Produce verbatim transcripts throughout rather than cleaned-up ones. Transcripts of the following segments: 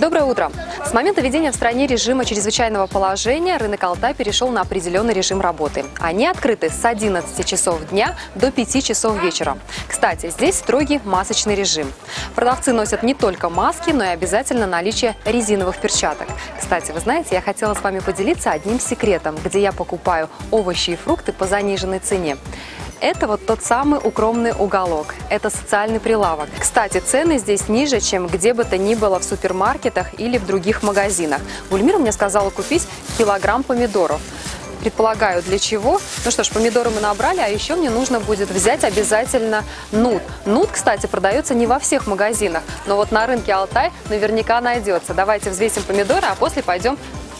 Доброе утро! С момента введения в стране режима чрезвычайного положения рынок Алтай перешел на определенный режим работы. Они открыты с одиннадцати часов дня до пяти часов вечера. Кстати, здесь строгий масочный режим. Продавцы носят не только маски, но и обязательно наличие резиновых перчаток. Кстати, вы знаете, я хотела с вами поделиться одним секретом, где я покупаю овощи и фрукты по заниженной цене. Это вот тот самый укромный уголок. Это социальный прилавок. Кстати, цены здесь ниже, чем где бы то ни было в супермаркетах или в других магазинах. Гульмира мне сказала купить килограмм помидоров. Предполагаю, для чего. Ну что ж, помидоры мы набрали, а еще мне нужно будет взять обязательно нут. Нут, кстати, продается не во всех магазинах, но вот на рынке Алтай наверняка найдется. Давайте взвесим помидоры, а после пойдем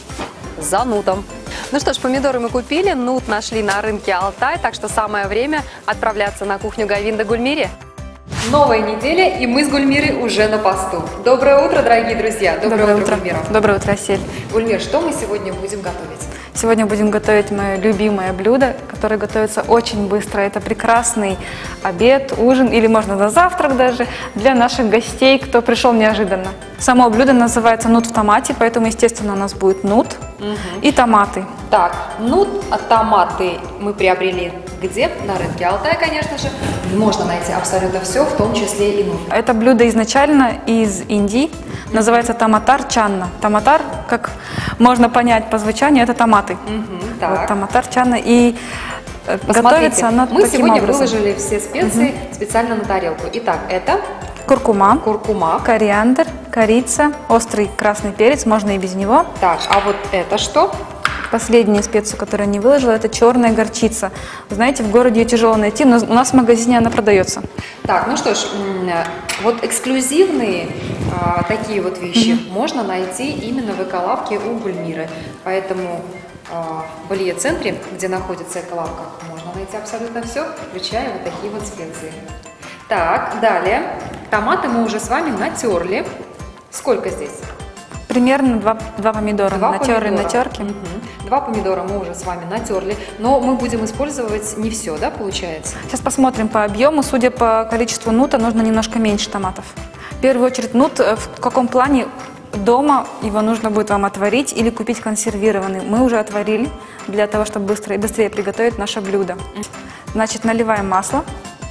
за нутом. Ну что ж, помидоры мы купили, нут нашли на рынке Алтай, так что самое время отправляться на кухню Говинда Гульмире. Новая неделя, и мы с Гульмирой уже на посту. Доброе утро, дорогие друзья! Доброе, Доброе утро, Гульмира! Доброе утро, Асель! Гульмир, что мы сегодня будем готовить? Сегодня будем готовить мое любимое блюдо, которое готовится очень быстро. Это прекрасный обед, ужин или можно на завтрак даже для наших гостей, кто пришел неожиданно. Само блюдо называется нут в томате, поэтому, естественно, у нас будет нут угу. и томаты. Так, нут, а томаты мы приобрели где? На рынке Алтай, конечно же. Можно найти абсолютно все, в том числе и нут. Это блюдо изначально из Индии, называется томатар чанна. Томатар, как можно понять по звучанию, это томаты. Угу, вот, томатар чанна. И Посмотрите, готовится оно мы таким сегодня образом. выложили все специи угу. специально на тарелку. Итак, это куркума, куркума, кориандр, корица, острый красный перец, можно и без него. Так, а вот это что? Последняя специя, которую я не выложила, это черная горчица. Вы знаете, в городе ее тяжело найти, но у нас в магазине она продается. Так, ну что ж, вот эксклюзивные а, такие вот вещи mm-hmm. можно найти именно в эколавке у Гульмиры. Поэтому а, в Илье-центре, где находится эколавка, можно найти абсолютно все, включая вот такие вот специи. Так, далее. Томаты мы уже с вами натерли. Сколько здесь? Примерно два, два помидора два натерли помидора. на терке. Угу. Два помидора мы уже с вами натерли, но мы будем использовать не все, да, получается? Сейчас посмотрим по объему. Судя по количеству нута, нужно немножко меньше томатов. В первую очередь, нут в каком плане дома его нужно будет вам отварить или купить консервированный. Мы уже отварили для того, чтобы быстро и быстрее приготовить наше блюдо. Значит, наливаем масло.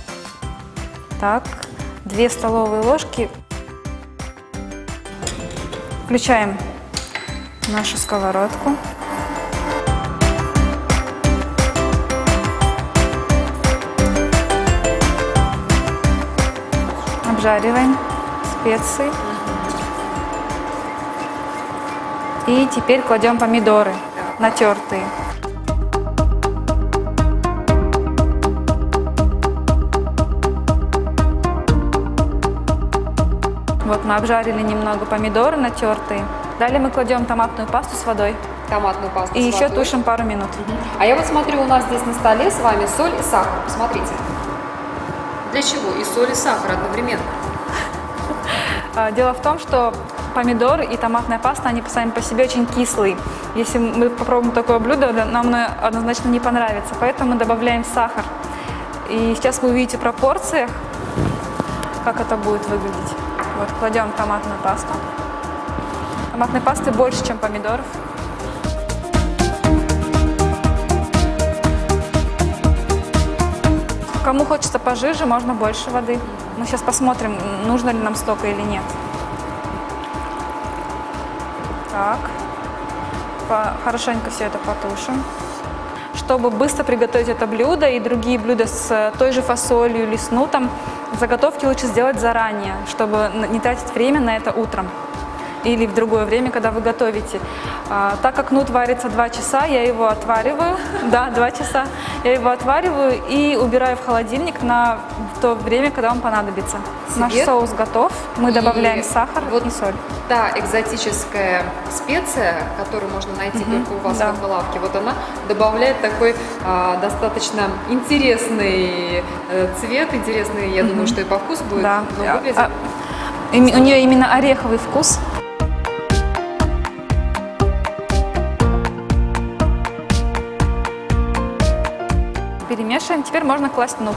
Так, две столовые ложки. Включаем нашу сковородку. Обжариваем специи. И теперь кладем помидоры натертые. Вот мы обжарили немного помидоры натертые. Далее мы кладем томатную пасту с водой. Томатную пасту И с еще водой. тушим пару минут. Угу. А я вот смотрю, у нас здесь на столе с вами соль и сахар. Посмотрите. Для чего и соль, и сахар одновременно? Дело в том, что помидоры и томатная паста, они сами по себе очень кислые. Если мы попробуем такое блюдо, нам однозначно не понравится. Поэтому мы добавляем сахар. И сейчас вы увидите в пропорциях, как это будет выглядеть. Вот, кладем томатную пасту. Томатной пасты больше, чем помидоров. Кому хочется пожиже, можно больше воды. Мы сейчас посмотрим, нужно ли нам столько или нет. Так, по, хорошенько все это потушим. Чтобы быстро приготовить это блюдо и другие блюда с той же фасолью или с нутом, заготовки лучше сделать заранее, чтобы не тратить время на это утром или в другое время, когда вы готовите. А, так как нут варится два часа, я его отвариваю, да, два часа, я его отвариваю и убираю в холодильник на то время, когда вам понадобится. Цвет. Наш соус готов, мы и добавляем сахар вот и соль. Та экзотическая специя, которую можно найти угу, только у вас да. в лавке, вот она добавляет такой а, достаточно интересный э, цвет, интересный, я угу. думаю, что и по вкусу будет. Да. Но выглядит... а, а, у нее именно ореховый вкус. Перемешиваем. Теперь можно класть нут.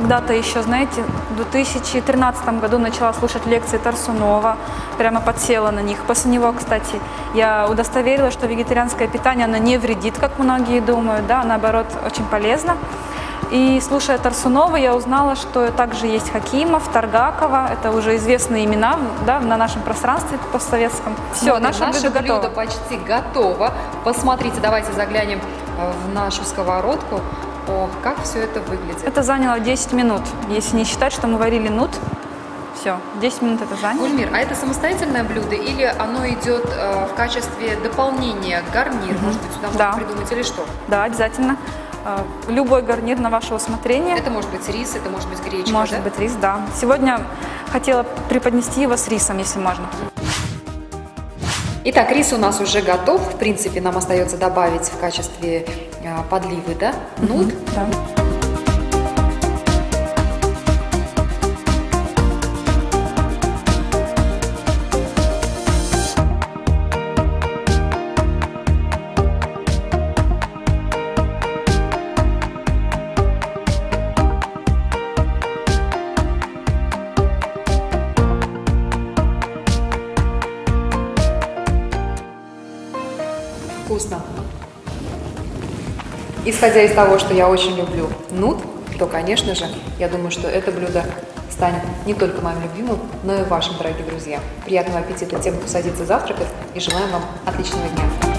когда-то еще, знаете, в две тысячи тринадцатом году начала слушать лекции Тарсунова, прямо подсела на них. После него, кстати, я удостоверилась, что вегетарианское питание, оно не вредит, как многие думают, да, наоборот, очень полезно. И слушая Тарсунова, я узнала, что также есть Хакимов, Таргакова, это уже известные имена, да, на нашем пространстве постсоветском. Все, Смотрим, наше, наше блюдо блюдо готово. почти готово. Посмотрите, давайте заглянем в нашу сковородку. Ох, как все это выглядит. Это заняло десять минут, если не считать, что мы варили нут. Все, десять минут это заняло. Гульмир, а это самостоятельное блюдо или оно идет э, в качестве дополнения, гарнир? Mm-hmm. Может быть, сюда да. можно придумать или что? Да, обязательно. Любой гарнир на ваше усмотрение. Это может быть рис, это может быть гречка, Может да? быть рис, да. Сегодня хотела преподнести его с рисом, если можно. Итак, рис у нас уже готов. В принципе, нам остается добавить в качестве э, подливы, да, нут. Mm-hmm, да. Вкусно. Исходя из того, что я очень люблю нут, то, конечно же, я думаю, что это блюдо станет не только моим любимым, но и вашим, дорогие друзья. Приятного аппетита тем, кто садится завтракать, и желаем вам отличного дня.